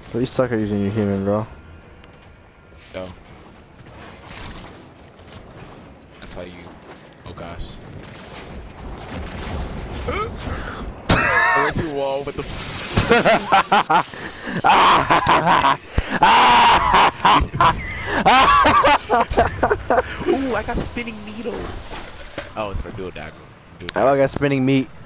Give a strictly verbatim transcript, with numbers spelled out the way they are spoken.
You suck at using your human, bro. Yo. That's how you. Oh gosh. Where's your wall with the? Ooh, I got spinning needle. Oh, it's for dual dagger. Dual Oh, I got spinning meat.